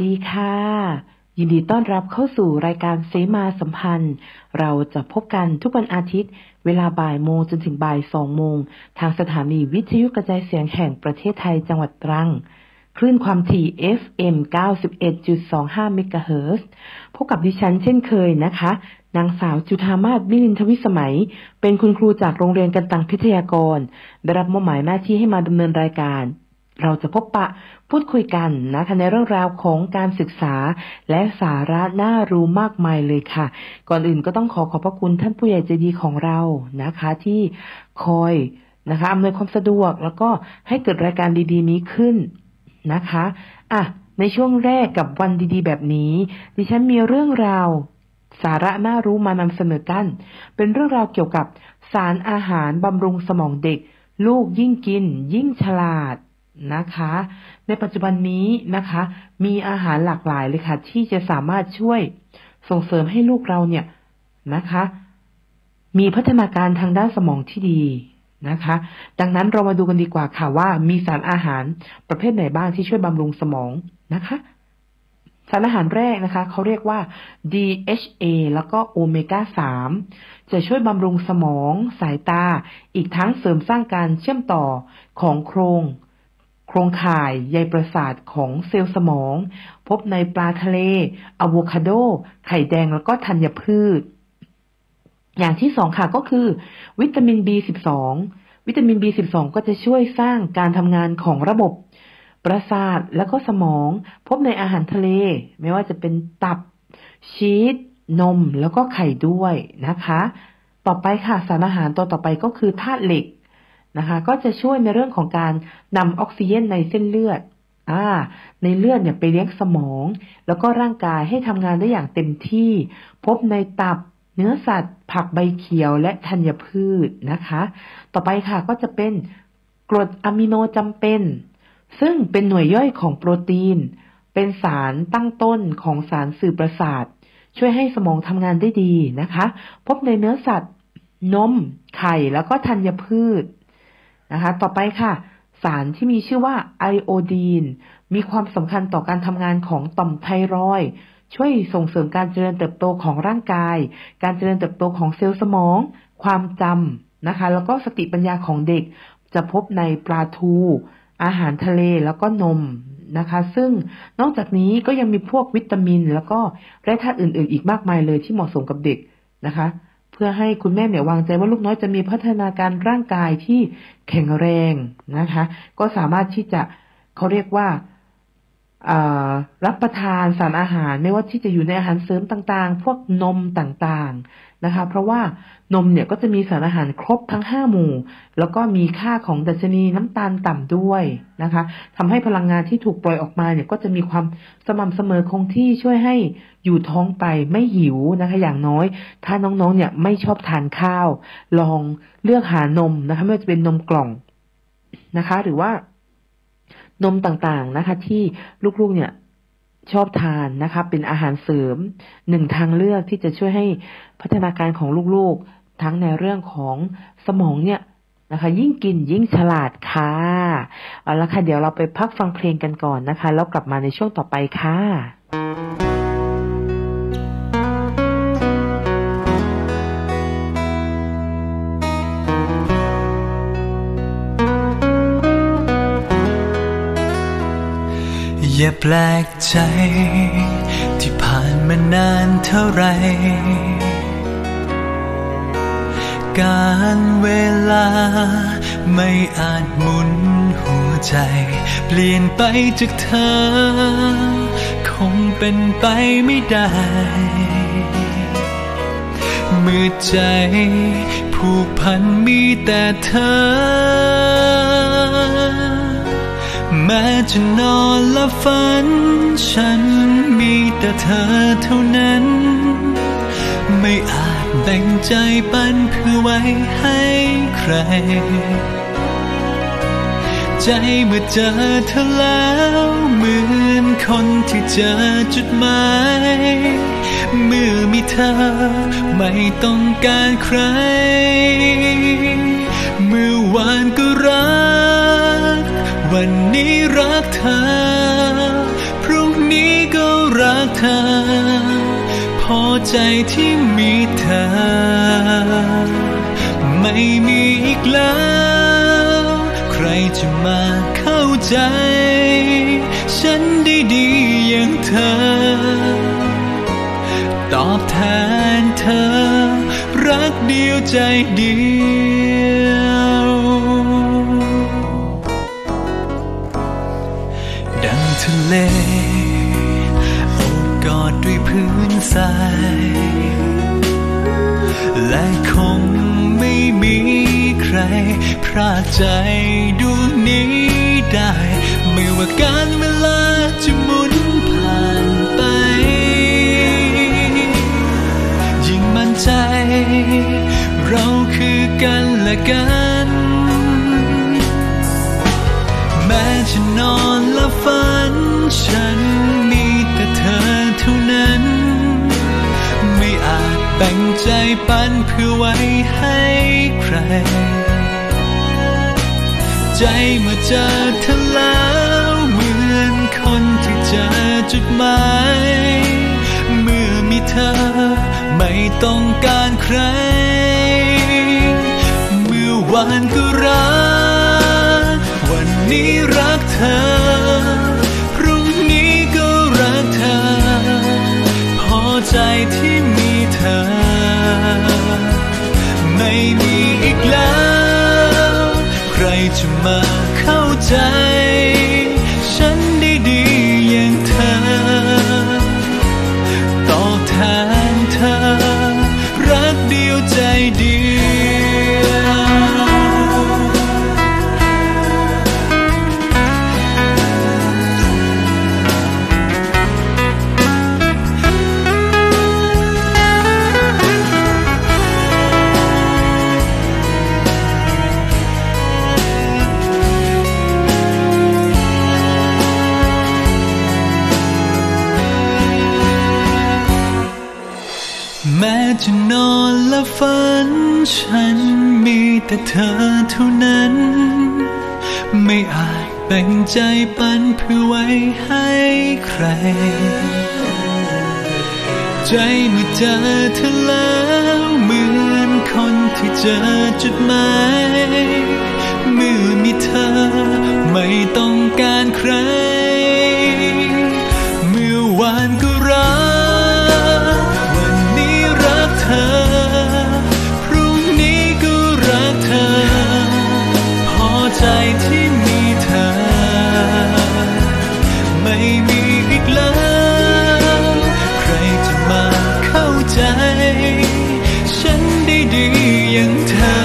ดีค่ะยินดีต้อนรับเข้าสู่รายการเสมาสัมพันธ์เราจะพบกันทุกวันอาทิตย์เวลาบ่ายโมงจนถึงบ่าย2 โมงทางสถานีวิทยุกระจายเสียงแห่งประเทศไทยจังหวัดตรังคลื่นความถี่ FM 91.25 เมกะเฮิรตซ์พบกับดิฉันเช่นเคยนะคะนางสาวจุฑามาศ มิลินทวิสมัยเป็นคุณครูจากโรงเรียนกันตังพิทยากรได้รับมอบหมายหน้าที่ให้มาดำเนินรายการเราจะพบปะพูดคุยกันนะคะในเรื่องราวของการศึกษาและสาระน่ารู้มากมายเลยค่ะก่อนอื่นก็ต้องขอบพระคุณท่านผู้ใหญ่ใจดีของเรานะคะที่คอยนะคะอำนวยความสะดวกแล้วก็ให้เกิดรายการดีๆนี้ขึ้นนะคะในช่วงแรกกับวันดีๆแบบนี้ดิฉันมีเรื่องราวสาระน่ารู้มานำเสนอกันเป็นเรื่องราวเกี่ยวกับสารอาหารบำรุงสมองเด็กลูกยิ่งกินยิ่งฉลาดนะคะในปัจจุบันนี้นะคะมีอาหารหลากหลายเลยค่ะที่จะสามารถช่วยส่งเสริมให้ลูกเราเนี่ยนะคะมีพัฒนาการทางด้านสมองที่ดีนะคะดังนั้นเรามาดูกันดีกว่าค่ะว่ามีสารอาหารประเภทไหนบ้างที่ช่วยบำรุงสมองนะคะสารอาหารแรกนะคะเขาเรียกว่า DHA แล้วก็โอเมก้า3จะช่วยบำรุงสมองสายตาอีกทั้งเสริมสร้างการเชื่อมต่อของโครงข่ายใยประสาทของเซลล์สมองพบในปลาทะเลอะโวคาโดไข่แดงแล้วก็ธัญพืชอย่างที่2ค่ะก็คือวิตามิน B12 วิตามิน B12 ก็จะช่วยสร้างการทำงานของระบบประสาทแล้วก็สมองพบในอาหารทะเลไม่ว่าจะเป็นตับชีสนมแล้วก็ไข่ด้วยนะคะต่อไปค่ะสารอาหารตัวต่อไปก็คือธาตุเหล็กนะคะก็จะช่วยในเรื่องของการนำออกซิเจนในเส้นเลือดในเลือดเนี่ยไปเลี้ยงสมองแล้วก็ร่างกายให้ทำงานได้อย่างเต็มที่พบในตับเนื้อสัตว์ผักใบเขียวและธัญพืชนะคะต่อไปค่ะก็จะเป็นกรดอะมิโนจำเป็นซึ่งเป็นหน่วยย่อยของโปรตีนเป็นสารตั้งต้นของสารสื่อประสาทช่วยให้สมองทำงานได้ดีนะคะพบในเนื้อสัตว์นมไข่แล้วก็ธัญพืชนะคะต่อไปค่ะสารที่มีชื่อว่าไอโอดีนมีความสำคัญต่อการทำงานของต่อมไทรอยด์ช่วยส่งเสริมการเจริญเติบโตของร่างกายการเจริญเติบโตของเซลล์สมองความจำนะคะแล้วก็สติปัญญาของเด็กจะพบในปลาทูอาหารทะเลแล้วก็นมนะคะซึ่งนอกจากนี้ก็ยังมีพวกวิตามินแล้วก็แร่ธาตุอื่นๆอีกมากมายเลยที่เหมาะสมกับเด็กนะคะเพื่อให้คุณแม่เนี่ยวางใจว่าลูกน้อยจะมีพัฒนาการร่างกายที่แข็งแรงนะคะก็สามารถที่จะเขาเรียกว่ารับประทานสารอาหารไม่ว่าที่จะอยู่ในอาหารเสริมต่างๆพวกนมต่างๆนะคะเพราะว่านมเนี่ยก็จะมีสารอาหารครบทั้ง5หมู่แล้วก็มีค่าของดัชนีน้ำตาลต่ำด้วยนะคะทำให้พลังงานที่ถูกปล่อยออกมาเนี่ยก็จะมีความสม่ำเสมอคงที่ช่วยให้อยู่ท้องไปไม่หิวนะคะอย่างน้อยถ้าน้องๆเนี่ยไม่ชอบทานข้าวลองเลือกหานมนะคะไม่ว่าจะเป็นนมกล่องนะคะหรือว่านมต่างๆนะคะที่ลูกๆเนี่ยชอบทานนะคะเป็นอาหารเสริม1ทางเลือกที่จะช่วยให้พัฒนาการของลูกๆทั้งในเรื่องของสมองเนี่ยนะคะยิ่งกินยิ่งฉลาดค่ะเอาละค่ะเดี๋ยวเราไปพักฟังเพลงกันก่อนนะคะแล้วกลับมาในช่วงต่อไปค่ะอย่าแปลกใจที่ผ่านมานานเท่าไรการเวลาไม่อาจหมุนหัวใจเปลี่ยนไปจากเธอคงเป็นไปไม่ได้เมื่อใจผูกพันมีแต่เธอแม้จะนอนและฝันฉันมีแต่เธอเท่านั้นไม่อาจแบ่งใจปันเพื่อไว้ให้ใครใจเมื่อเจอเธอแล้วเหมือนคนที่เจอจุดหมายเมื่อมีเธอไม่ต้องการใครเมื่อวานก็รักวันนี้รักเธอพรุ่งนี้ก็ใจที่มีเธอไม่มีอีกแล้วใครจะมาเข้าใจฉันได้ดีอย่างเธอตอบแทนเธอรักเดียวใจเดียวดังทะเลโอบกอดด้วยพื้นทรายและคงไม่มีใครพรากใจดวงนี้ได้ไม่ว่าการเวลาจะหมุนผ่านไปยิ่งมั่นใจเราคือกันและกันแม้จะนอนและฝันฉันมีแต่เธอเท่านั้นไม่อาจแบ่งใจปันเพื่อไว้ให้ใครใจเมื่อเจอเธอแล้วเหมือนคนที่เจอจุดหมายเมื่อมีเธอไม่ต้องการใครเมื่อวานก็รักวันนี้รักเธอพรุ่งนี้ก็รักเธอพอใจที่มีเธอไม่มีอีกแล้วใครจะมาเข้าใจฉันได้ดีอย่างเธอตอบแทนเธอรักเดียวใจเดียวแม้จะนอนและฝันฉันมีแต่เธอเท่านั้นไม่อาจแบ่งใจปันเพื่อไว้ให้ใครใจเมื่อเจอเธอแล้วเหมือนคนที่เจอจุดหมายเมื่อมีเธอไม่ต้องการใครเมื่อวานก็รักเธอพรุ่งนี้ก็รักเธอพอใจที่มีเธอไม่มีอีกแล้วใครจะมาเข้าใจฉันได้ดีอย่างเธอ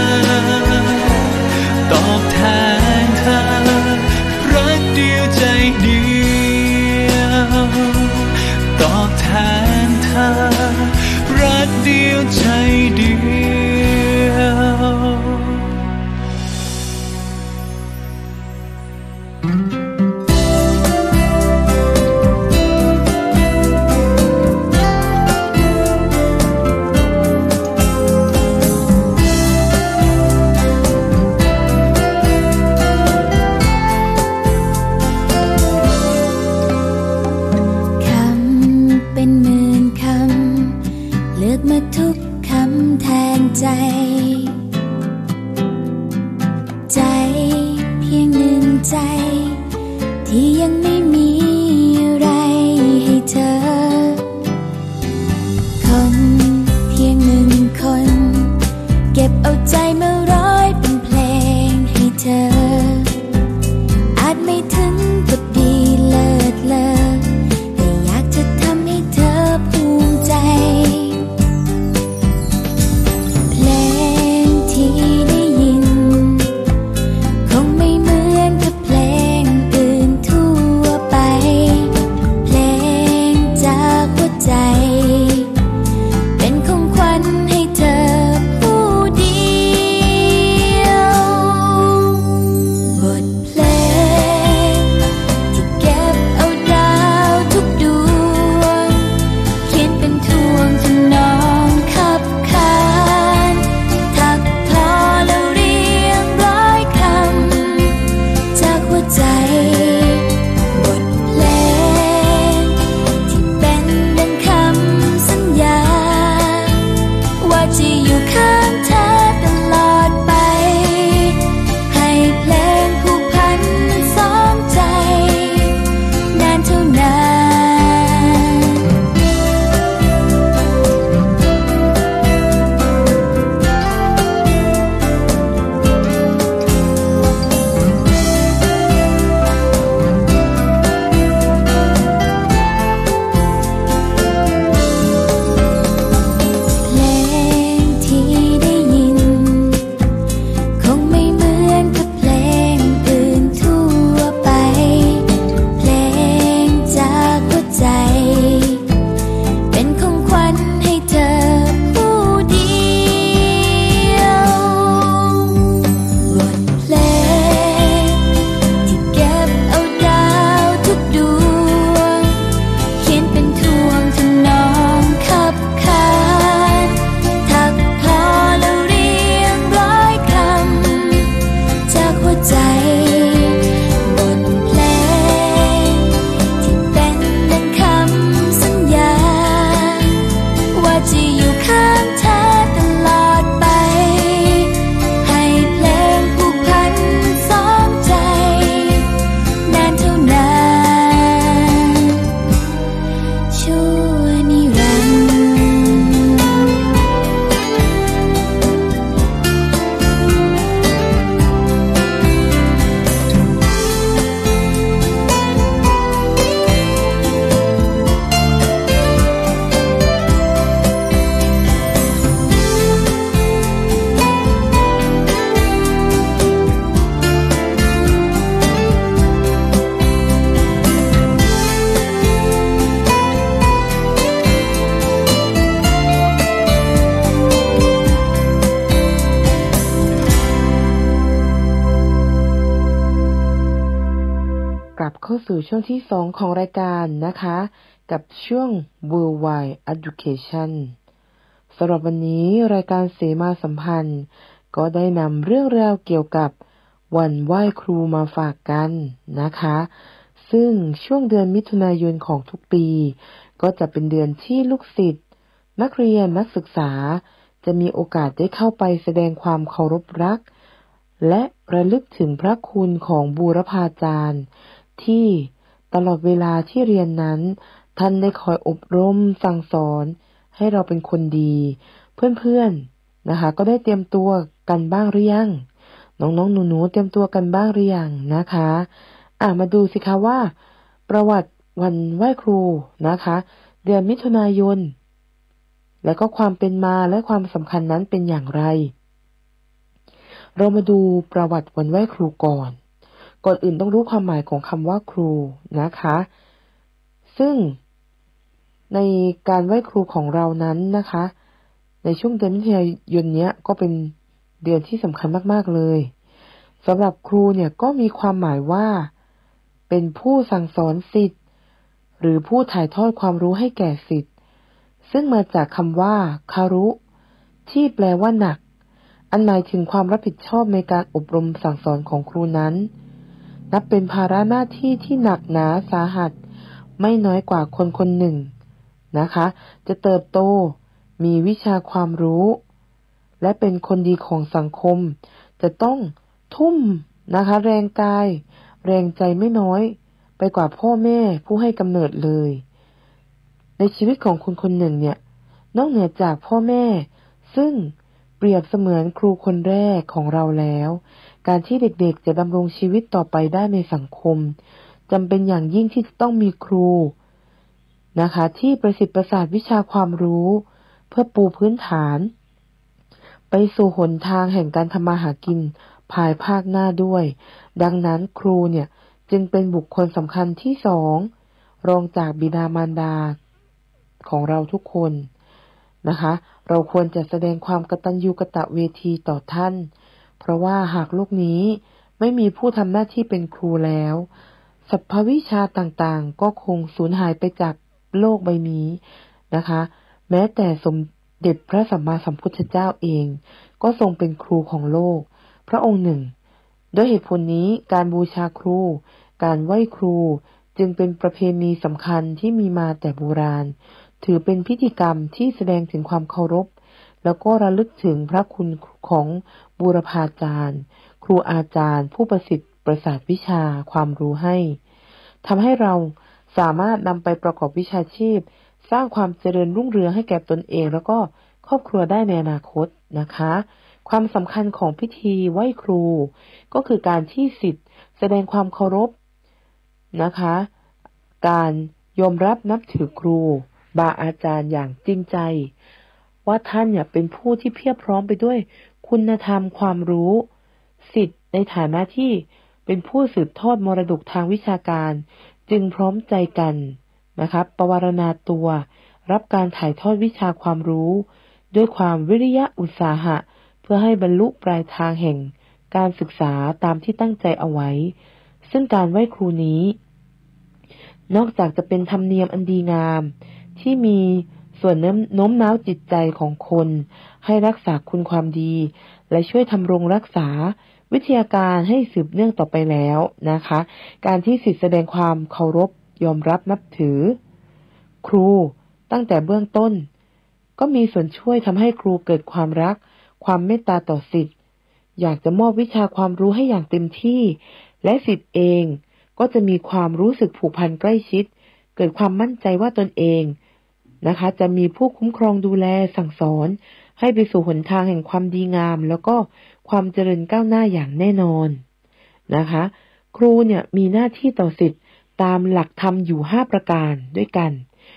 ตอบแทนเธอรักเดียวใจเดียวตอบแทนเธอรักเดียวใจเดียวใจเพียงหนึ่งใจที่ยังไม่มีอะไรให้เธอคนเพียงหนึ่งคนเก็บเอาใจมาร้อยเป็นเพลงให้เธออาจไม่ถึงกับดีเลิศเลอแต่อยากจะทำให้เธอภูมิใจที่ได้ยินคงไม่เหมือนกับเพลงอื่นทั่วไปเข้าสู่ช่วงที่2ของรายการนะคะกับช่วง Worldwide Education สำหรับวันนี้รายการเสมาสัมพันธ์ก็ได้นำเรื่องราวเกี่ยวกับวันไหว้ครูมาฝากกันนะคะซึ่งช่วงเดือนมิถุนายนของทุกปีก็จะเป็นเดือนที่ลูกศิษย์นักเรียนนักศึกษาจะมีโอกาสได้เข้าไปแสดงความเคารพรักและระลึกถึงพระคุณของบูรพาจารย์ที่ตลอดเวลาที่เรียนนั้นท่านได้คอยอบรมสั่งสอนให้เราเป็นคนดีเพื่อนๆนะคะก็ได้เตรียมตัวกันบ้างหรือยังน้องๆหนูๆเตรียมตัวกันบ้างหรือยังนะคะมาดูสิคะว่าประวัติวันไหว้ครูนะคะเดือนมิถุนายนและก็ความเป็นมาและความสำคัญนั้นเป็นอย่างไรเรามาดูประวัติวันไหว้ครูก่อนอื่นต้องรู้ความหมายของคำว่าครูนะคะซึ่งในการไหว้ครูของเรานั้นนะคะในช่วงเดือนมิถุนายนนี้ก็เป็นเดือนที่สำคัญมากๆเลยสำหรับครูเนี่ยก็มีความหมายว่าเป็นผู้สั่งสอนศิษย์หรือผู้ถ่ายทอดความรู้ให้แก่ศิษย์ซึ่งมาจากคำว่าคารุที่แปลว่าหนักอันหมายถึงความรับผิดชอบในการอบรมสั่งสอนของครูนั้นนับเป็นภาระหน้าที่ที่หนักหนาสาหัสไม่น้อยกว่าคนคนหนึ่งนะคะจะเติบโตมีวิชาความรู้และเป็นคนดีของสังคมจะต้องทุ่มนะคะแรงกายแรงใจไม่น้อยไปกว่าพ่อแม่ผู้ให้กำเนิดเลยในชีวิตของคนคนหนึ่งเนี่ยนอกเหนือจากพ่อแม่ซึ่งเปรียบเสมือนครูคนแรกของเราแล้วการที่เด็กๆจะดำรงชีวิตต่อไปได้ในสังคมจำเป็นอย่างยิ่งที่จะต้องมีครูนะคะที่ประสิทธิ์ประสาทวิชาความรู้เพื่อปูพื้นฐานไปสู่หนทางแห่งการทำมาหากินภายภาคหน้าด้วยดังนั้นครูเนี่ยจึงเป็นบุคคลสำคัญที่2รองจากบิดามารดาของเราทุกคนนะคะเราควรจะแสดงความกตัญญูกตเวทีต่อท่านเพราะว่าหากโลกนี้ไม่มีผู้ทำหน้าที่เป็นครูแล้วสรรพวิชาต่างๆก็คงสูญหายไปจากโลกใบนี้นะคะแม้แต่สมเด็จพระสัมมาสัมพุทธเจ้าเองก็ทรงเป็นครูของโลกพระองค์หนึ่งด้วยเหตุผลนี้การบูชาครูการไหว้ครูจึงเป็นประเพณีสำคัญที่มีมาแต่โบราณถือเป็นพิธีกรรมที่แสดงถึงความเคารพแล้วก็ระลึกถึงพระคุณของบูรพาจารย์ครูอาจารย์ผู้ประสิทธิ์ประสาทวิชาความรู้ให้ทำให้เราสามารถนำไปประกอบวิชาชีพสร้างความเจริญรุ่งเรืองให้แก่ตนเองแล้วก็ครอบครัวได้ในอนาคตนะคะความสำคัญของพิธีไหว้ครูก็คือการที่ศิษย์แสดงความเคารพนะคะการยอมรับนับถือครูบาอาจารย์อย่างจริงใจว่าท่านเนี่ยเป็นผู้ที่เพียบพร้อมไปด้วยคุณธรรมความรู้ศิษย์ในฐานะที่เป็นผู้สืบทอดมรดกทางวิชาการจึงพร้อมใจกันนะคะปวารณาตัวรับการถ่ายทอดวิชาความรู้ด้วยความวิริยะอุตสาหะเพื่อให้บรรลุปลายทางแห่งการศึกษาตามที่ตั้งใจเอาไว้ซึ่งการไหว้ครูนี้นอกจากจะเป็นธรรมเนียมอันดีงามที่มีส่วนโน้มน้าวจิตใจของคนให้รักษาคุณความดีและช่วยทำรงรักษาวิทยาการให้สืบเนื่องต่อไปแล้วนะคะการที่ศิษย์แสดงความเคารพยอมรับนับถือครูตั้งแต่เบื้องต้นก็มีส่วนช่วยทำให้ครูเกิดความรักความเมตตาต่อศิษย์อยากจะมอบวิชาความรู้ให้อย่างเต็มที่และศิษย์เองก็จะมีความรู้สึกผูกพันใกล้ชิดเกิดความมั่นใจว่าตนเองนะคะจะมีผู้คุ้มครองดูแลสั่งสอนให้ไปสู่หนทางแห่งความดีงามแล้วก็ความเจริญก้าวหน้าอย่างแน่นอนนะคะครูเนี่ยมีหน้าที่ต่อศิษย์ตามหลักธรรมอยู่5ประการด้วยกัน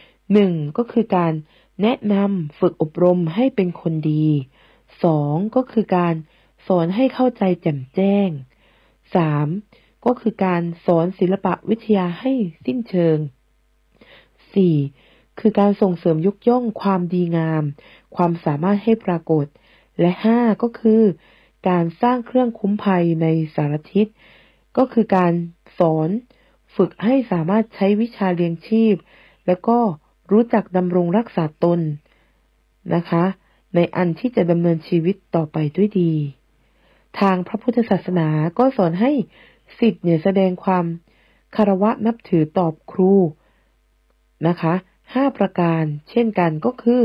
1ก็คือการแนะนำฝึกอบรมให้เป็นคนดี2ก็คือการสอนให้เข้าใจแจ่มแจ้ง3ก็คือการสอนศิลปะวิทยาให้สิ้นเชิง4คือการส่งเสริมยกย่องความดีงามความสามารถให้ปรากฏและ5ก็คือการสร้างเครื่องคุ้มภัยในสารทิศก็คือการสอนฝึกให้สามารถใช้วิชาเลี้ยงชีพแล้วก็รู้จักดำรงรักษาตนนะคะในอันที่จะดำเนินชีวิตต่อไปด้วยดีทางพระพุทธศาสนาก็สอนให้ศิษย์เนี่ยแสดงความคารวะนับถือต่อครูนะคะ5ประการเช่นกันก็คือ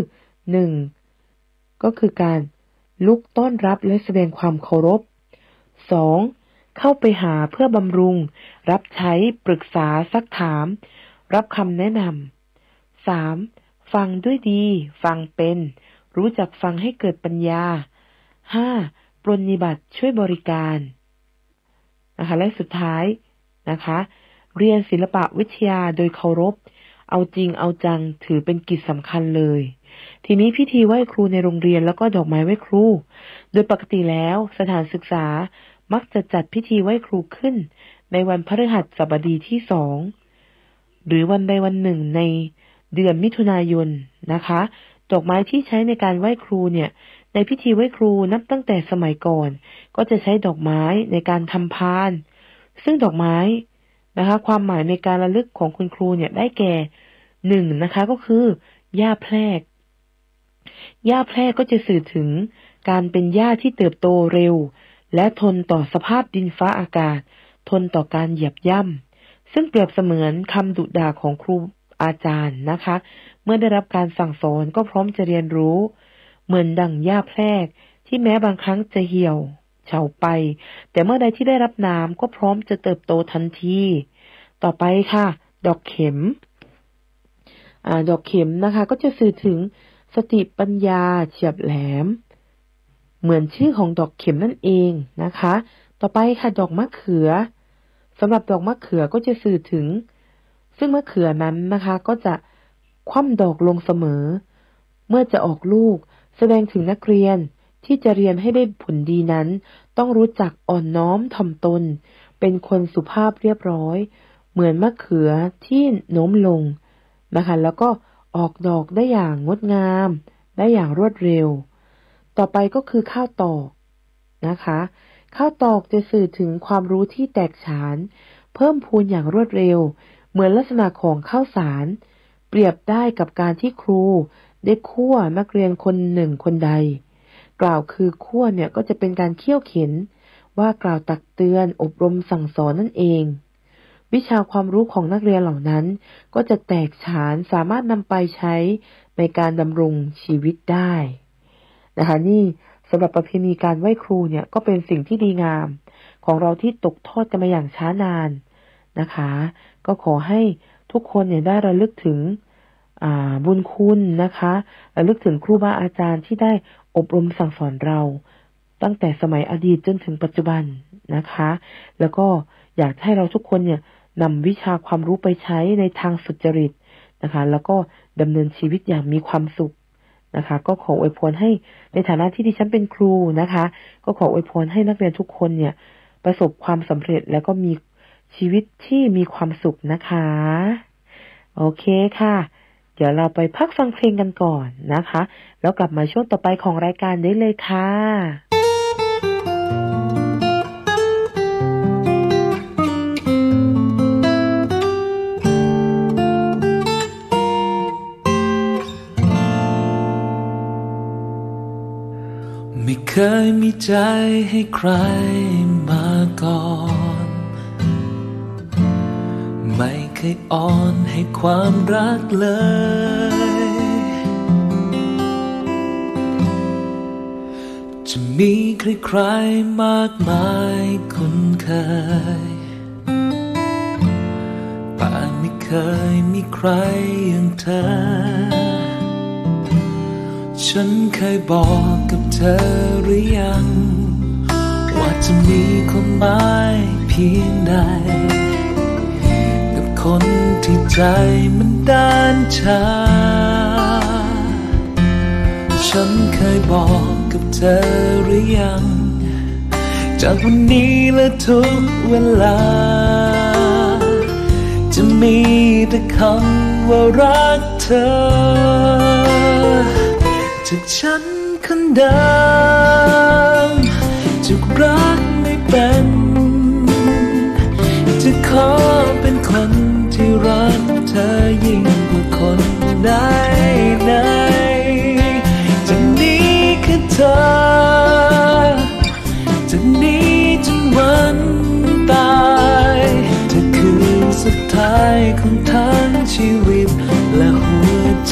1ก็คือการลุกต้อนรับและแสดงความเคารพ2เข้าไปหาเพื่อบำรุงรับใช้ปรึกษาซักถามรับคำแนะนำ3ฟังด้วยดีฟังเป็นรู้จักฟังให้เกิดปัญญา5ปรนนิบัติช่วยบริการนะคะและสุดท้ายนะคะเรียนศิลปะวิทยาโดยเคารพเอาจริงเอาจังถือเป็นกิจสำคัญเลยทีนี้พิธีไหว้ครูในโรงเรียนแล้วก็ดอกไม้ไหว้ครูโดยปกติแล้วสถานศึกษามักจะจัดพิธีไหว้ครูขึ้นในวันพฤหัสบดีที่2หรือวันใดวันหนึ่งในเดือนมิถุนายนนะคะดอกไม้ที่ใช้ในการไหว้ครูเนี่ยในพิธีไหว้ครูนับตั้งแต่สมัยก่อนก็จะใช้ดอกไม้ในการทำพานซึ่งดอกไม้นะคะความหมายในการระลึกของคุณครูเนี่ยได้แก่1นะคะก็คือหญ้าแพรกหญ้าแพรกก็จะสื่อถึงการเป็นหญ้าที่เติบโตเร็วและทนต่อสภาพดินฟ้าอากาศทนต่อการเหยียบย่ำซึ่งเปรียบเสมือนคำดุด่าของครูอาจารย์นะคะเมื่อได้รับการสั่งสอนก็พร้อมจะเรียนรู้เหมือนดั่งหญ้าแพรกที่แม้บางครั้งจะเหี่ยวเฉาไปแต่เมื่อใดที่ได้รับน้ำก็พร้อมจะเติบโตทันทีต่อไปค่ะดอกเข็มดอกเข็มนะคะก็จะสื่อถึงสติปัญญาเฉียบแหลมเหมือนชื่อของดอกเข็มนั่นเองนะคะต่อไปค่ะดอกมะเขือสำหรับดอกมะเขือก็จะสื่อถึงซึ่งมะเขือนั้นนะคะก็จะคว่ำดอกลงเสมอเมื่อจะออกลูกแสดงถึงนักเรียนที่จะเรียนให้ได้ผลดีนั้นต้องรู้จักอ่อนน้อมถ่อมตนเป็นคนสุภาพเรียบร้อยเหมือนมะเขือที่โน้มลงนะคะแล้วก็ออกดอกได้อย่างงดงามได้อย่างรวดเร็วต่อไปก็คือข้าวตอกนะคะข้าวตอกจะสื่อถึงความรู้ที่แตกฉานเพิ่มพูนอย่างรวดเร็วเหมือนลักษณะของข้าวสารเปรียบได้กับการที่ครูได้คั่วนักเรียนคนหนึ่งคนใดกล่าวคือคั่วเนี่ยก็จะเป็นการเคี่ยวเข็นว่ากล่าวตักเตือนอบรมสั่งสอนนั่นเองวิชาความรู้ของนักเรียนเหล่านั้นก็จะแตกฉานสามารถนำไปใช้ในการดำรงชีวิตได้นะคะนี่สำหรับประเพณีการไหว้ครูเนี่ยก็เป็นสิ่งที่ดีงามของเราที่ตกทอดกันมาอย่างช้านานนะคะก็ขอให้ทุกคนเนี่ยได้ระลึกถึงบุญคุณนะคะระลึกถึงครูบาอาจารย์ที่ได้อบรมสั่งสอนเราตั้งแต่สมัยอดีตจนถึงปัจจุบันนะคะแล้วก็อยากให้เราทุกคนเนี่ยนำวิชาความรู้ไปใช้ในทางสุจริตนะคะแล้วก็ดำเนินชีวิตอย่างมีความสุขนะคะก็ขออวยพรให้ในฐานะที่ดิฉันเป็นครูนะคะก็ขออวยพรให้นักเรียนทุกคนเนี่ยประสบความสำเร็จแล้วก็มีชีวิตที่มีความสุขนะคะโอเคค่ะเดี๋ยวเราไปพักฟังเพลงกันก่อนนะคะแล้วกลับมาช่วงต่อไปของรายการได้เลยค่ะไม่เคยมีใจให้ใครมาก่อนไม่เคยอ่อนให้ความรักเลยจะมีใครๆมากมายคุ้นเคยแต่ไม่เคยมีใครอย่างเธอฉันเคยบอกกับเธอหรือยังว่าจะมีความหมายเพียงใดกับคนที่ใจมันด้านชาฉันเคยบอกกับเธอหรือยังจากวันนี้และทุกเวลาจะมีแต่คำว่ารักเธอจากฉันคนเดิมจะรักไม่เป็นจะขอเป็นคนเธอยิ่งกว่าคนไหนจะหนีแค่เธอจะหนีจนวันตายเธอคือสุดท้ายของทั้งชีวิตและหัวใจ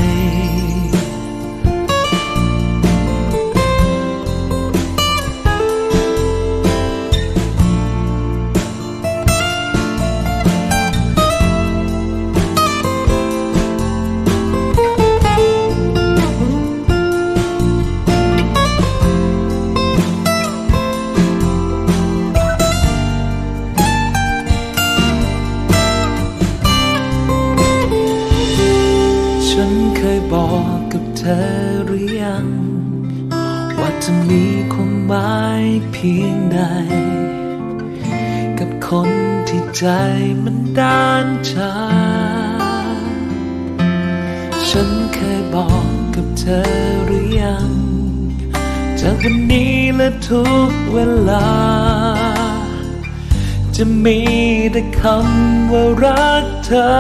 ฉันเคยบอกกับเธอหรือยังว่าจะมีความหมายเพียงใดกับคนที่ใจมันด้านชาฉันเคยบอกกับเธอหรือยังจากวันนี้และทุกเวลาจะมีแต่คำว่ารักเธอ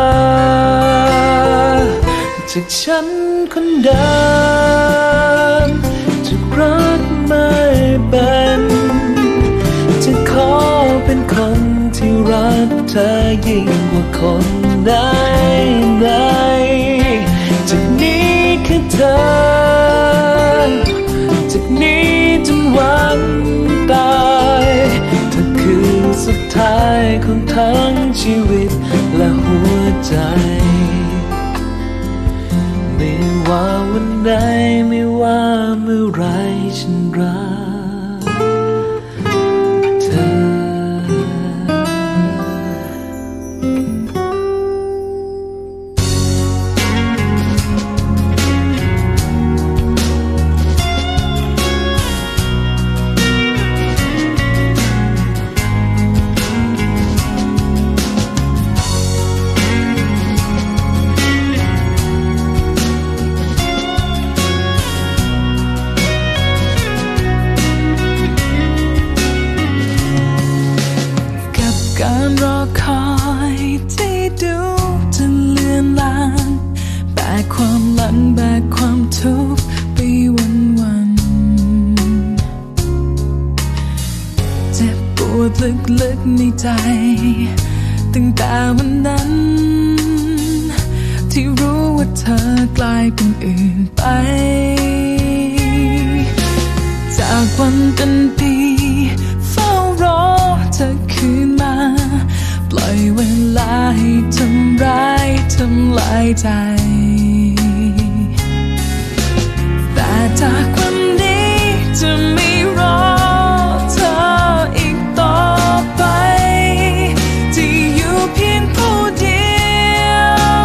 จากฉันคนเดิมจะรักไม่เป็นจะขอเป็นคนที่รักเธอยิ่งกว่าคนไหนจากนี้แค่เธอจากนี้จนวันตายเธอคือสุดท้ายของทั้งชีวิตและหัวใจไม่ว่าวันไหนไม่ว่าเมื่อไรฉันรักเธอการรอคอยที่ดูจะเลือนลางแบกความหลังแบกความทุกข์ไปวันเจ็บปวดลึกๆในใจตั้งแต่วันนั้นที่รู้ว่าเธอกลายเป็นอื่นไปจากวันเป็นปีเฝ้ารอเธอคืนมาปล่อยเวลาให้ทำร้ายทำลายใจแต่จากวันนี้จะไม่รอเธออีกต่อไปจะอยู่เพียงผู้เดียว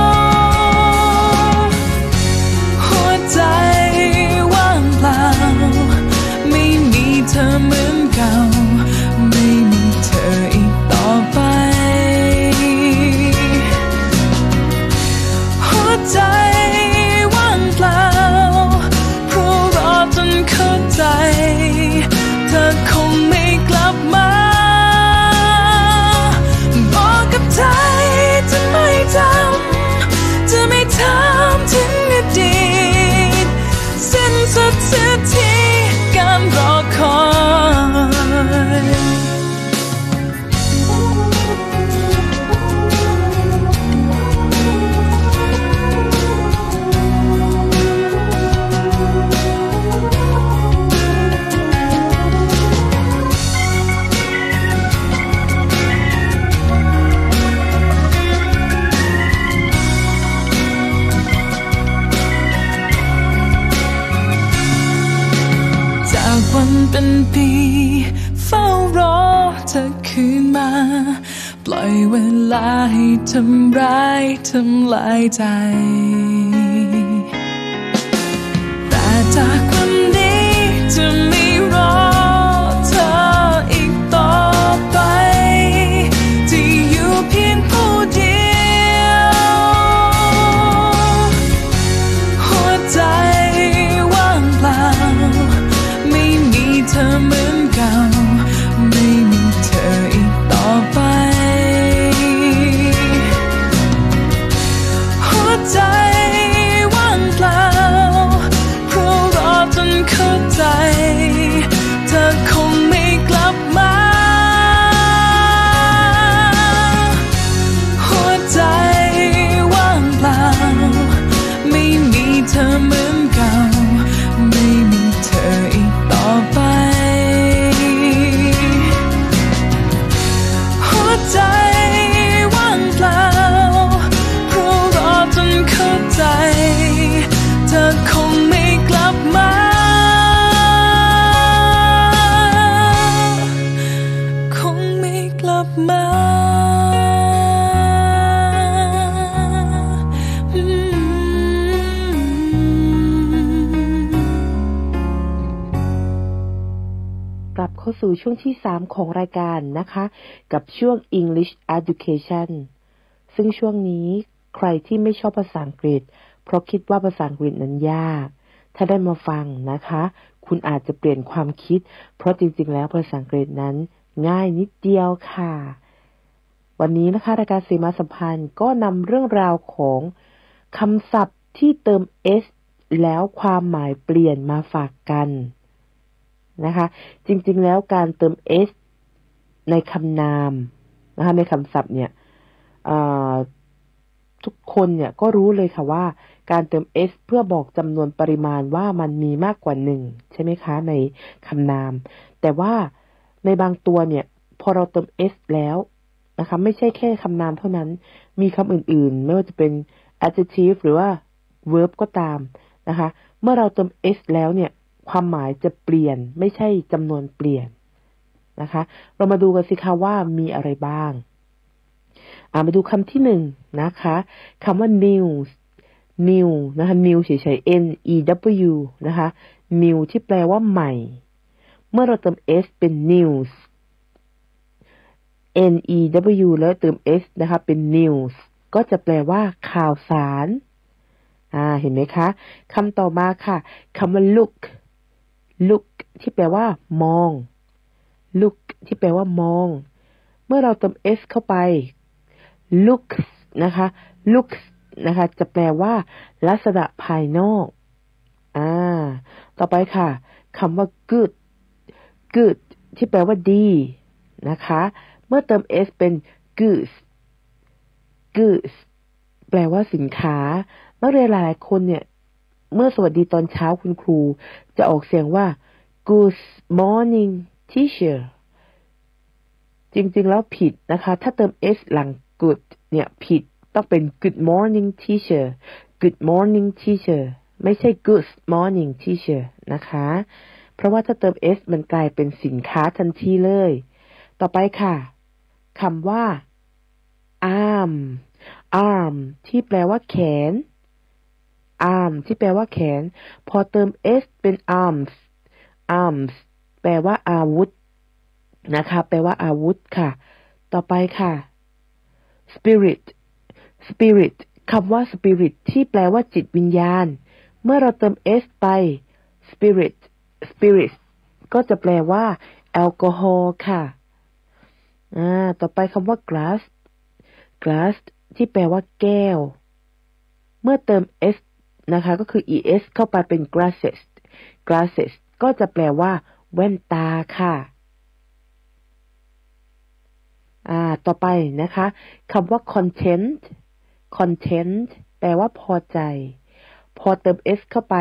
หัวใจว่างเปล่าไม่มีเธอเหมือนเก่าไม่มีเธออีกต่อไปหัวใจว่างเปล่าเพราะรอจนเข้าใจเธอคงไม่กลับมาบอกกับใจจะไม่จำจะไม่ถามถึงอดีตสิ้นสุดเสียทีการรอคอยวันเป็นปีเฝ้ารอเธอคืนมาปล่อยเวลาให้ทำร้ายทำลายใจแต่จากวันนี้จะไม่รอเธออีกต่อไปจะอยู่เพียงผู้เดียวหัวใจว่างเปล่าไม่มีเธอเหมือนเก่าไม่มีเธออีกต่อไปกลับเข้าสู่ช่วงที่3ของรายการนะคะกับช่วง English Education ซึ่งช่วงนี้ใครที่ไม่ชอบภาษาอังกฤษเพราะคิดว่าภาษาอังกฤษนั้นยากถ้าได้มาฟังนะคะคุณอาจจะเปลี่ยนความคิดเพราะจริงๆแล้วภาษาอังกฤษนั้นง่ายนิดเดียวค่ะวันนี้นะคะรายการสีมาสัมพันธ์ก็นำเรื่องราวของคำศัพท์ที่เติม s แล้วความหมายเปลี่ยนมาฝากกันนะคะจริงๆแล้วการเติม s ในคำนามนะคะในคำศัพท์เนี่ยทุกคนเนี่ยก็รู้เลยค่ะว่าการเติม s เพื่อบอกจำนวนปริมาณว่ามันมีมากกว่า1ใช่ไหมคะในคำนามแต่ว่าในบางตัวเนี่ยพอเราเติม s แล้วนะคะไม่ใช่แค่คำนามเท่านั้นมีคำอื่นๆไม่ว่าจะเป็น adjective หรือว่า verb ก็ตามนะคะเมื่อเราเติม s แล้วเนี่ยความหมายจะเปลี่ยนไม่ใช่จำนวนเปลี่ยนนะคะเรามาดูกันสิคะว่ามีอะไรบ้างมาดูคำที่1นะคะคำว่า new นะคะ new เฉยๆ n e w นะคะ new ที่แปลว่าใหม่เมื่อเราเติม s เป็น news n e w แล้วเติม s นะคะเป็น news ก็จะแปลว่าข่าวสารเห็นไหมคะคำต่อมาค่ะคำว่า look ที่แปลว่ามอง look ที่แปลว่ามองเมื่อเราเติม s เข้าไป looks นะคะจะแปลว่าลักษณะภายนอกต่อไปค่ะคำว่า good ที่แปลว่าดีนะคะเมื่อเติม s เป็น goods แปลว่าสินค้านักเรียนหลายคนเนี่ยเมื่อสวัสดีตอนเช้าคุณครูจะออกเสียงว่า good morning teacher จริงๆแล้วผิดนะคะถ้าเติม s หลัง good เนี่ยผิดต้องเป็น good morning teacher ไม่ใช่ good morning teacher นะคะเพราะว่าถ้าเติม s มันกลายเป็นสินค้าทันทีเลยต่อไปค่ะคำว่า arm ที่แปลว่าแขน arm ที่แปลว่าแขนพอเติม s เป็น arms แปลว่าอาวุธนะคะแปลว่าอาวุธค่ะต่อไปค่ะ spirit คำว่า spirit ที่แปลว่าจิตวิญญาณเมื่อเราเติม s ไป spirit ก็จะแปลว่าแอลกอฮอล์ค่ะต่อไปคำว่า glass ที่แปลว่าแก้วเมื่อเติม s นะคะก็คือ es เข้าไปเป็น glasses ก็จะแปลว่าแว่นตาค่ะต่อไปนะคะคำว่า content แปลว่าพอใจพอเติม s เข้าไป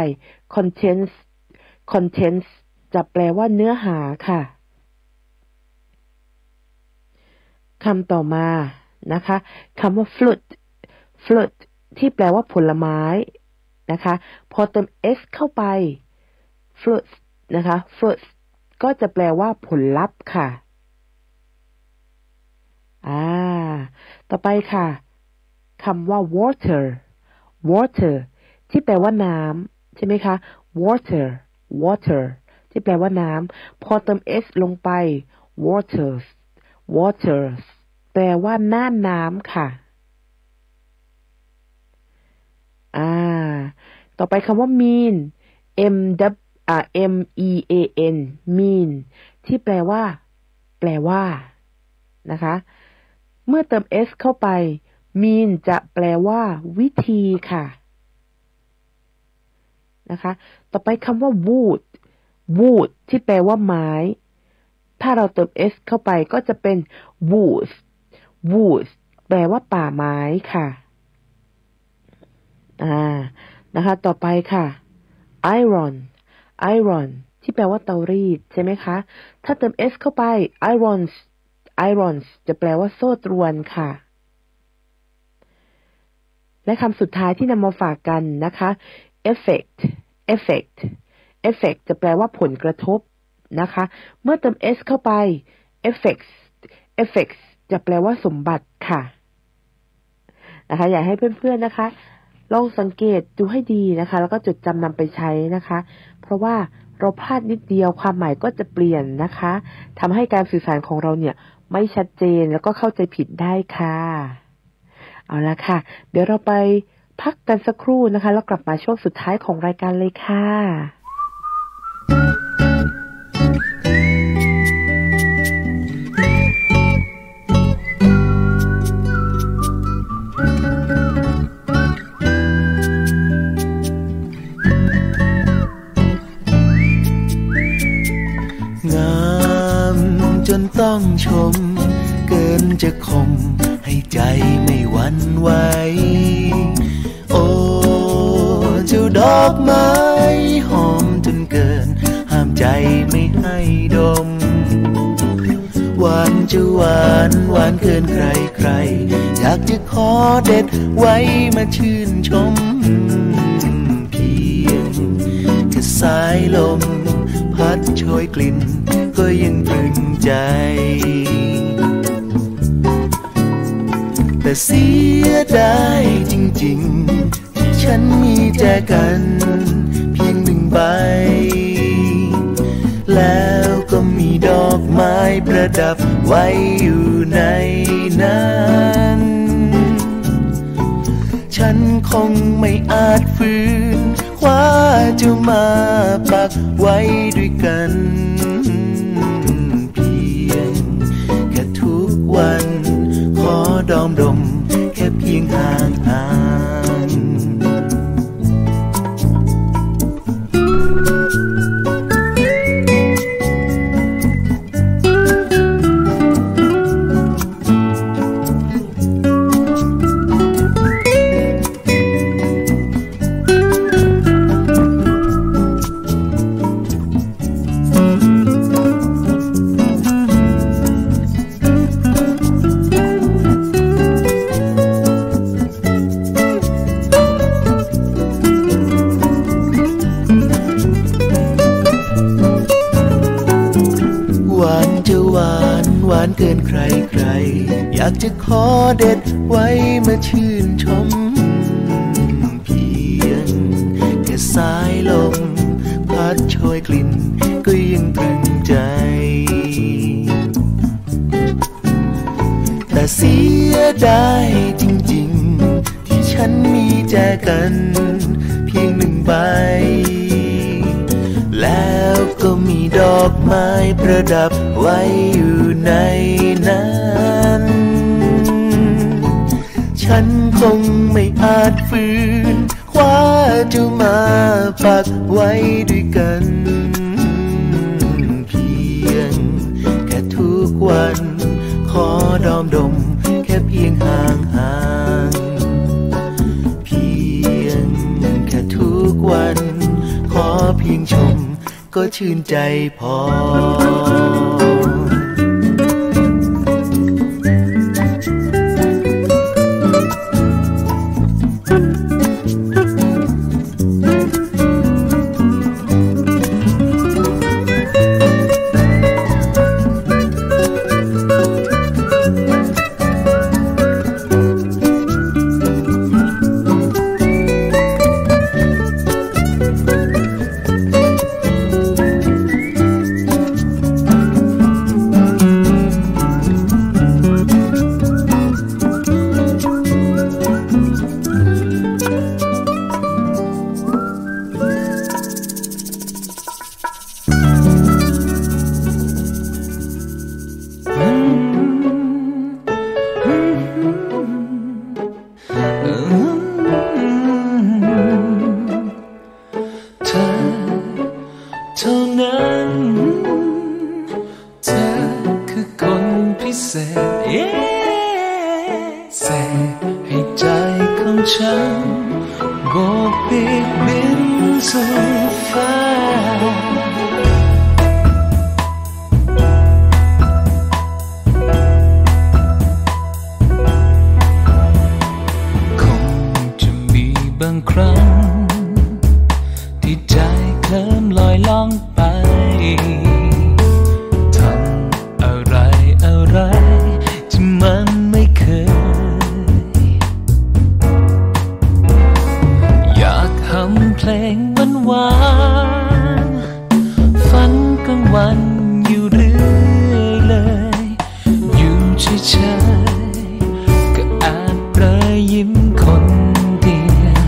contents จะแปลว่าเนื้อหาค่ะคำต่อมานะคะคำว่า fruit ที่แปลว่าผลไม้นะคะพอเติม s เข้าไป fruits นะคะ fruits ก็จะแปลว่าผลลัพธ์ค่ะต่อไปค่ะคำว่า water ที่แปลว่าน้ำใช่ไหมคะ water ที่แปลว่าน้ำพอเติม s ลงไป waters แปลว่าน่านน้ำค่ะต่อไปคำว่า mean mean ที่แปลว่านะคะเมื่อเติม s เข้าไป mean จะแปลว่าวิธีค่ะนะคะต่อไปคำว่า wood ที่แปลว่าไม้ถ้าเราเติม s เข้าไปก็จะเป็น woods แปลว่าป่าไม้ค่ะนะคะต่อไปค่ะ iron ที่แปลว่าเตารีดใช่ไหมคะถ้าเติม s เข้าไป irons จะแปลว่าโซ่ตรวนค่ะและคำสุดท้ายที่นำมาฝากกันนะคะ effect จะแปลว่าผลกระทบนะคะเมื่อเติม s เข้าไป effects จะแปลว่าสมบัติค่ะนะคะอยากให้เพื่อนๆนะคะลองสังเกตดูให้ดีนะคะแล้วก็จดจำนำไปใช้นะคะเพราะว่าเราพลาดนิดเดียวความหมายก็จะเปลี่ยนนะคะทำให้การสื่อสารของเราเนี่ยไม่ชัดเจนแล้วก็เข้าใจผิดได้ค่ะเอาละค่ะเดี๋ยวเราไปพักกันสักครู่นะคะแล้วกลับมาช่วงสุดท้ายของรายการเลยค่ะงามจนต้องชมเกินจะข่มให้ใจไม่หวั่นไหวโอ้เจ้าดอกไม้หอมจนเกินห้ามใจไม่ให้ดมหวานจะหวานหวานเกินใครอยากจะขอเด็ดไว้มาชื่นชมเพียงแค่สายลมพัดโชยกลิ่นก็ยังตรึงใจแต่เสียดายจริงๆที่ฉันมีแจกันเพียงหนึ่งใบแล้วก็มีดอกไม้ประดับไว้อยู่ในนั้นฉันคงไม่อาจฝืนคว้าจะมาปักไว้ด้วยกันเพียงแค่ทุกวันขอดอมดมแค่เพียงห่างเกินใครอยากจะขอเด็ดไว้มาชื่นชมเพียงแค่สายลมพัดโชยกลิ่นก็ยังตรึงใจแต่เสียดายจริงๆที่ฉันมีแจกันเพียงหนึ่งใบแล้วก็มีดอกไม้ประดับไว้อยู่ในนั้นฉันคงไม่อาจฝืนคว้าจะมาปักไว้ด้วยกันเพียงแค่ทุกวันขอดอมดมแค่เพียงห่างเพียงแค่ทุกวันขอเพียงชมก็ชื่นใจพอ ฉันโบกปีกบินสู่ฟ้าคงจะมีบางครั้งที่ใจเคลิ้มลอยล่องไปทำอะไรอะไรที่มันไม่เคยอยากทำเพลงหวานทั้งวันอยู่เรื่อยเลยอยู่เฉยๆก็อาจเปรยยิ้มคนเดียว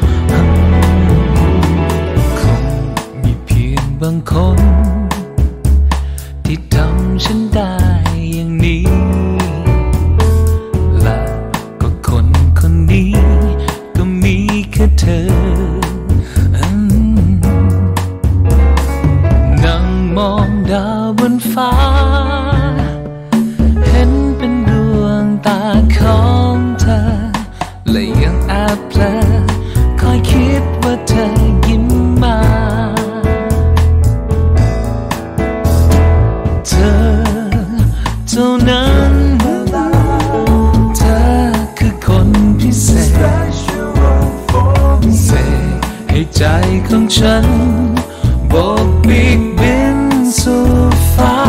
คงมีเพียงบางคนที่ทำฉันได้อย่างนี้และก็คนคนนี้ก็มีแค่เธอนั่งมองดาวบนฟ้าเห็นเป็นดวงตาของเธอและยังแอบเพลอคอยคิดว่าเธอยิ้มมาเธอเท่านั้นเธอคือคนพิเศษเสกให้ใจของฉันโบกปีกบินสู่ฟ้า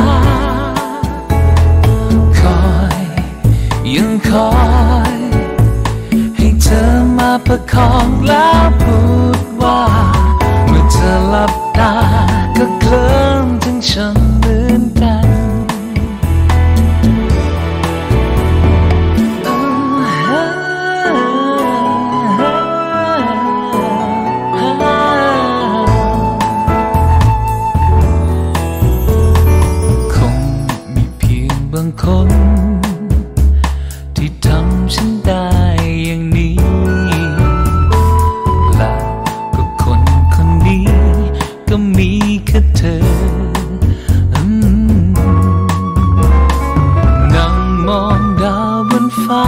คอยยังคอยให้เธอมาประคองแล้วพูดว่าเมื่อเธอหลับตาก็เคลิ้มถึงฉันเหมือนกันคงมีเพียงบางคนที่ทำฉันได้อย่างนี้และก็คนคนนี้ก็มีแค่เธอนั่งมองดาวบนฟ้า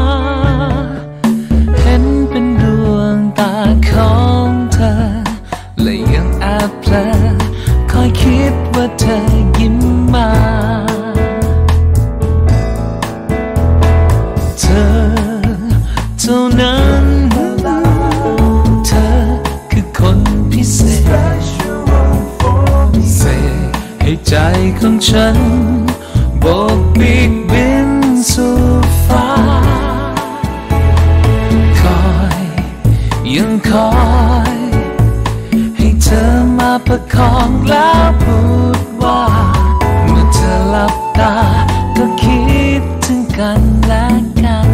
เห็นเป็นดวงตาของเธอและยังแอบเพลอคอยคิดว่าเธอยิ้มมาเธอเท่านั้นเธอคือคนพิเศษเสกให้ใจของฉันโบกปีกบินสู่ฟ้าคอยยังคอยให้เธอมาประคองแล้วพูดว่าเมื่อเธอหลับตาก็คิดถึงกันและกัน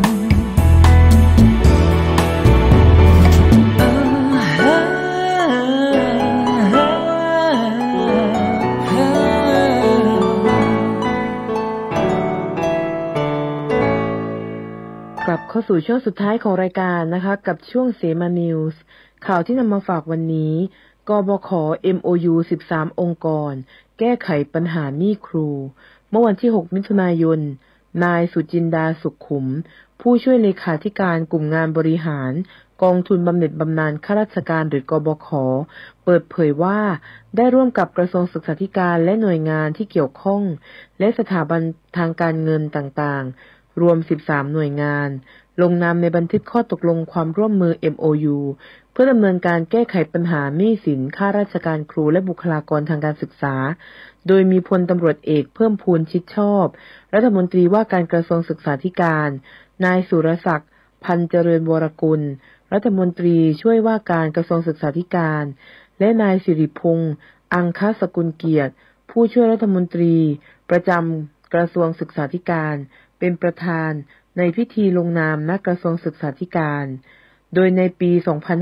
กลับเข้าสู่ช่วงสุดท้ายของรายการนะคะกับช่วงเสมานิวส์ข่าวที่นำมาฝากวันนี้กบข. MOU 13 องค์กรแก้ไขปัญหาหนี้ครูเมื่อวันที่ 6 มิถุนายนนายสุจินดาสุขขุมผู้ช่วยเลขาธิการกลุ่มงานบริหารกองทุนบำเหน็จบำนาญข้าราชการหรือกบข.เปิดเผยว่าได้ร่วมกับกระทรวงศึกษาธิการและหน่วยงานที่เกี่ยวข้องและสถาบันทางการเงินต่างๆรวม 13 หน่วยงานลงนามในบันทึกข้อตกลงความร่วมมือ MOU เพื่อดำเนินการแก้ไขปัญหาหนี้สินข้าราชการครูและบุคลากรทางการศึกษาโดยมีพลตำรวจเอกเพิ่มพูนชิดชอบรัฐมนตรีว่าการกระทรวงศึกษาธิการนายสุรศักดิ์พันเจริญวรกุลรัฐมนตรีช่วยว่าการกระทรวงศึกษาธิการและนายสิริพงษ์อังคสกุลเกียรติผู้ช่วยรัฐมนตรีประจำกระทรวงศึกษาธิการเป็นประธานในพิธีลงนามณกระทรวงศึกษาธิการโดยในปี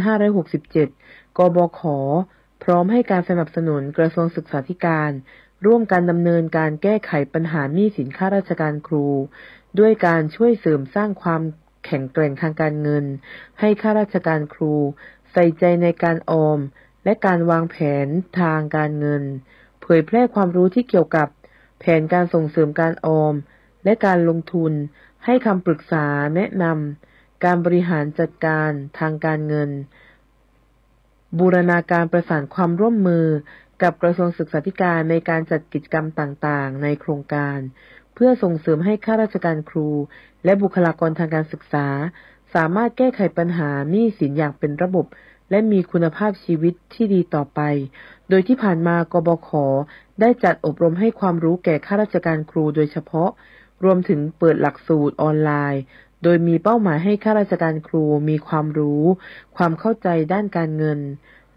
2567 กบข.พร้อมให้การสนับสนุนกระทรวงศึกษาธิการร่วมกันดำเนินการแก้ไขปัญหาหนี้สินข้าราชการครูด้วยการช่วยเสริมสร้างความแข็งแกร่งทางการเงินให้ข้าราชการครูใส่ใจในการออมและการวางแผนทางการเงินเผยแพร่ความรู้ที่เกี่ยวกับแผนการส่งเสริมการออมและการลงทุนให้คำปรึกษาแนะนำการบริหารจัดการทางการเงินบูรณาการประสานความร่วมมือกับกระทรวงศึกษาธิการในการจัดกิจกรรมต่างๆในโครงการเพื่อส่งเสริมให้ข้าราชการครูและบุคลากรทางการศึกษาสามารถแก้ไขปัญหาหนี้สินอย่างเป็นระบบและมีคุณภาพชีวิตที่ดีต่อไปโดยที่ผ่านมากบข.ได้จัดอบรมให้ความรู้แก่ข้าราชการครูโดยเฉพาะรวมถึงเปิดหลักสูตรออนไลน์โดยมีเป้าหมายให้ข้าราชการครูมีความรู้ความเข้าใจด้านการเงิน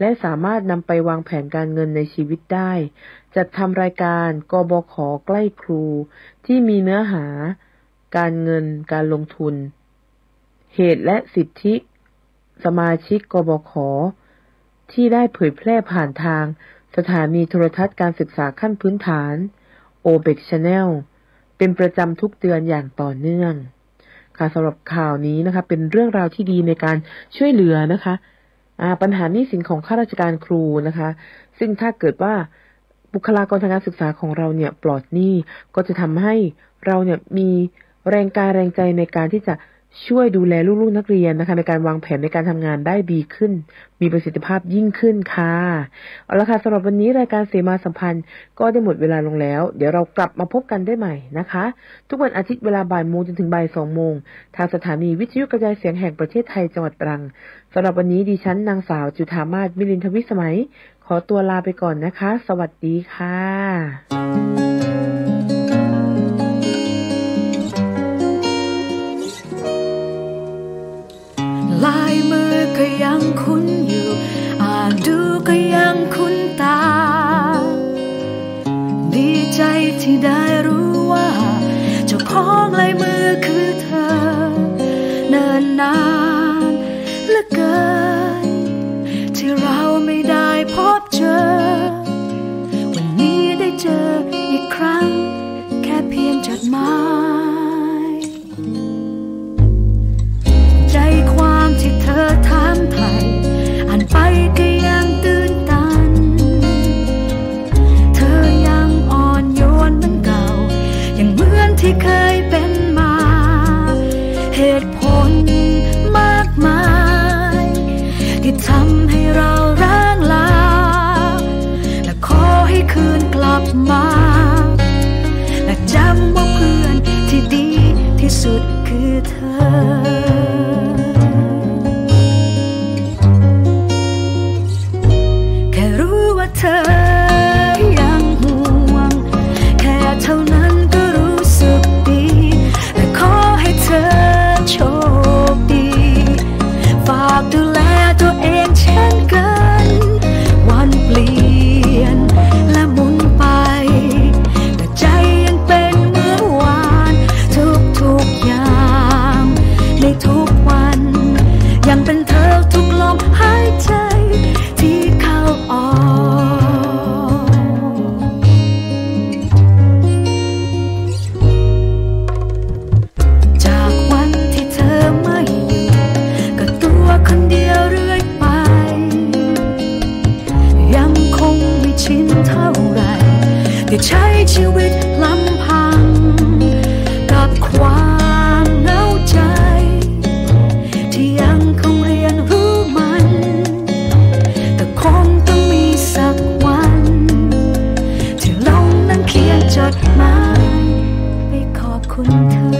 และสามารถนำไปวางแผนการเงินในชีวิตได้จัดทำรายการกบข.ใกล้ครูที่มีเนื้อหาการเงินการลงทุนเหตุและสิทธิสมาชิกกบข.ที่ได้เผยแพร่ผ่านทางสถานีโทรทัศน์การศึกษาขั้นพื้นฐาน OBEC Channel เป็นประจำทุกเดือนอย่างต่อเนื่องค่ะสำหรับข่าวนี้นะคะเป็นเรื่องราวที่ดีในการช่วยเหลือนะคะปัญหาหนี้สินของข้าราชการครูนะคะซึ่งถ้าเกิดว่าบุคลากรทางการศึกษาของเราเนี่ยปลอดหนี้ก็จะทำให้เราเนี่ยมีแรงกายแรงใจในการที่จะช่วยดูแลลูกๆนักเรียนนะคะในการวางแผนในการทำงานได้ดีขึ้นมีประสิทธิภาพยิ่งขึ้นค่ะเอาละค่ะสำหรับวันนี้รายการเสมาสัมพันธ์ก็ได้หมดเวลาลงแล้วเดี๋ยวเรากลับมาพบกันได้ใหม่นะคะทุกวันอาทิตย์เวลาบ่ายโมงจนถึงบ่าย2 โมงทางสถานีวิทยุกระจายเสียงแห่งประเทศไทยจังหวัดตรังสำหรับวันนี้ดิฉันนางสาวจุฑามาศมิลินทวิสมัยขอตัวลาไปก่อนนะคะสวัสดีค่ะลายมือก็ยังคุ้นอยู่อ่านดูก็ยังคุ้นตาดีใจที่ได้รู้ว่าเจ้าของลายมือคือเธอเนิ่นนานเหลือเกินที่เราไม่ได้พบเจอวันนี้ได้เจออีกครั้งแค่เพียงจดหมายใจความที่เธอถามไถ่อ่านไปก็ยังตื่นตันเธอยังอ่อนโยนเหมือนเก่ายังเหมือนที่เคยเป็นมาเหตุผลมากมายที่ทำให้เราร้างลาและขอให้คืนกลับมาและจำว่าเพื่อนที่ดีที่สุดคือเธอเธอยังห่วงแค่เท่านั้นก็รู้สึกดีและขอให้เธอโชคดีฝากดูแลตัวเองเช่นกันวันเปลี่ยนและหมุนไปแต่ใจยังเป็นเหมือนวานทุกอย่างในทุกวันยังเป็นเธอทุกลมหายใจที่เข้าออกที่ใช้ชีวิตลำพังกับความเหงาใจที่ยังคงเรียนรู้มันแต่คงต้องมีสักวันที่เรานั้นเขียนจดหมายไปขอบคุณเธอ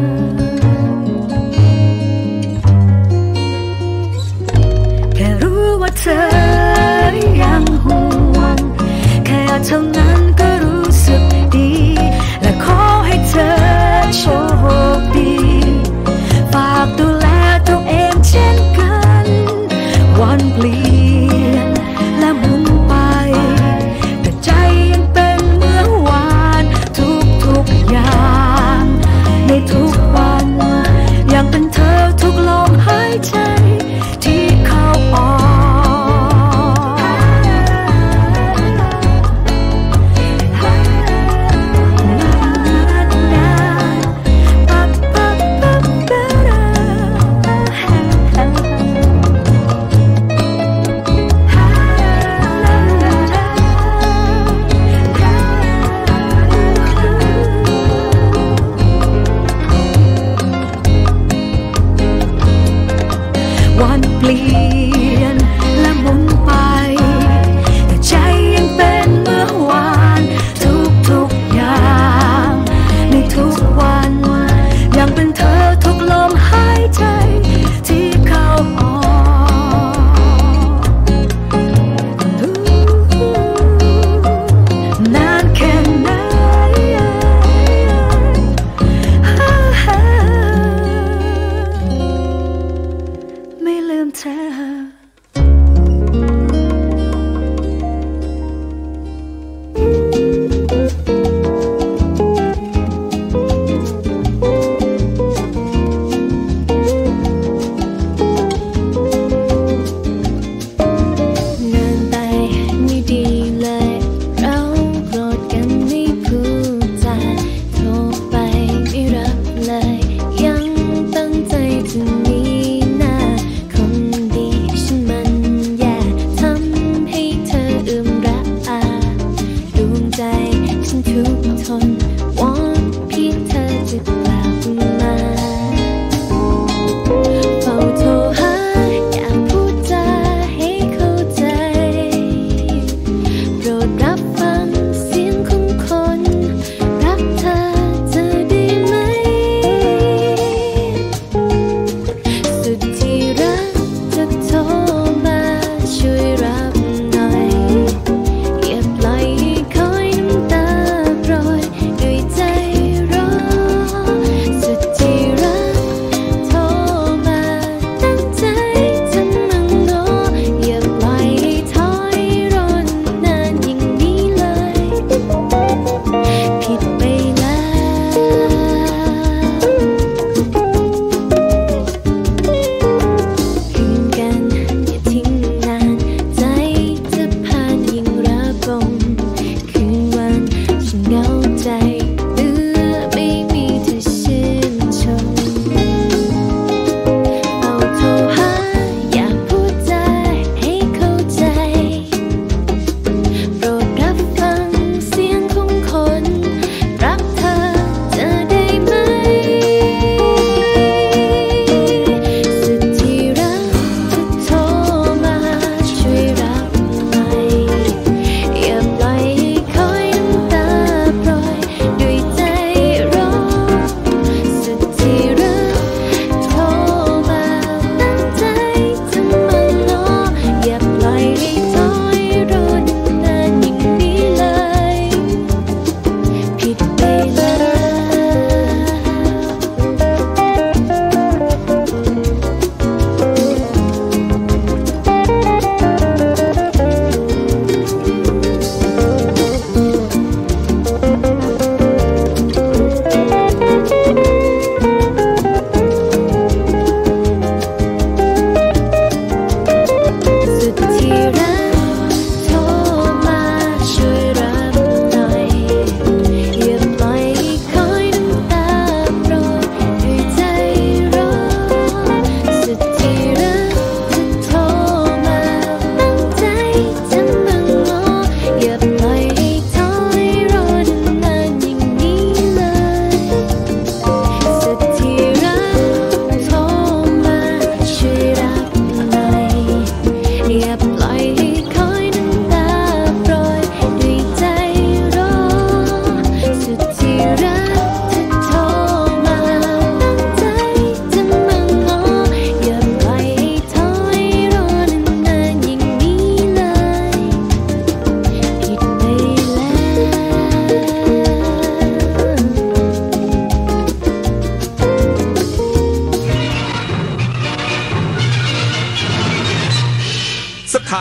แค่รู้ว่าเธอยังห่วงแค่เท่านั้นก็รู้สึกดีและขอให้เธอโชคดีฝากดูแลตัวเองเช่นกันวันเปลี่ยนและหมุนไปแต่ใจยังเป็นเหมือนวานทุ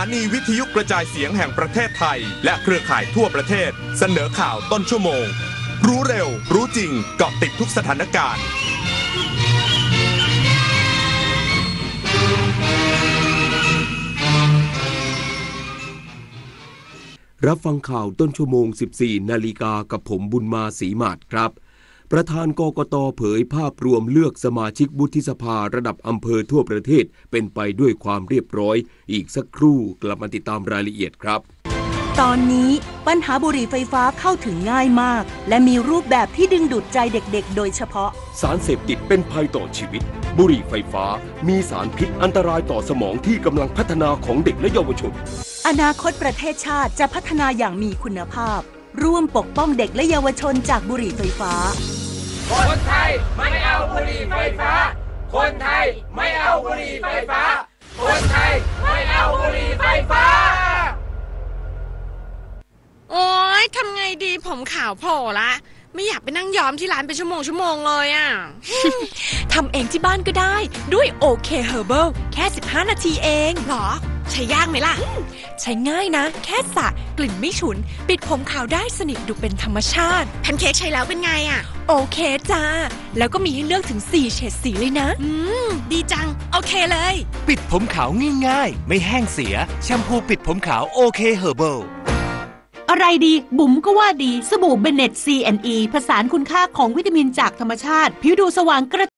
นีวิทยุกระจายเสียงแห่งประเทศไทยและเครือข่ายทั่วประเทศเสนอข่าวต้นชั่วโมงรู้เร็วรู้จริงเกาะติดทุกสถานการณ์รับฟังข่าวต้นชั่วโมง 14 นาฬิกากับผมบุญมาศรีมาศครับประธานกกต.เผยภาพรวมเลือกสมาชิกวุฒิสภาระดับอำเภอทั่วประเทศเป็นไปด้วยความเรียบร้อยอีกสักครู่กลับมาติดตามรายละเอียดครับตอนนี้ปัญหาบุหรี่ไฟฟ้าเข้าถึงง่ายมากและมีรูปแบบที่ดึงดูดใจเด็กๆโดยเฉพาะสารเสพติดเป็นภัยต่อชีวิตบุหรี่ไฟฟ้ามีสารพิษอันตรายต่อสมองที่กำลังพัฒนาของเด็กและเยาวชนอนาคตประเทศชาติจะพัฒนาอย่างมีคุณภาพร่วมปกป้องเด็กและเยาวชนจากบุหรี่ไฟฟ้าคนไทยไม่เอาบุหรี่ไฟฟ้าคนไทยไม่เอาบุหรี่ไฟฟ้าคนไทยไม่เอาบุหรี่ไฟฟ้าโอ๊ยทำไงดีผมขาวโผล่ละไม่อยากไปนั่งย้อมที่ร้านเป็นชั่วโมงเลยอ่ะทำเองที่บ้านก็ได้ด้วยโอเคเฮอร์เบิลแค่15 นาทีเองหรอใช้ยากไหมล่ะใช้ง่ายนะแค่สระกลิ่นไม่ฉุนปิดผมขาวได้สนิทดูเป็นธรรมชาติแพนเค้กใช้แล้วเป็นไงอ่ะโอเคจ้าแล้วก็มีให้เลือกถึง4เฉดสีเลยนะดีจังโอเคเลยปิดผมขาวง่ายๆไม่แห้งเสียแชมพูปิดผมขาวโอเคเฮอร์เบิลอะไรดีบุ๋มก็ว่าดีสบู่เบเน็ต C&E ผสานคุณค่าของวิตามินจากธรรมชาติผิวดูสว่างกระ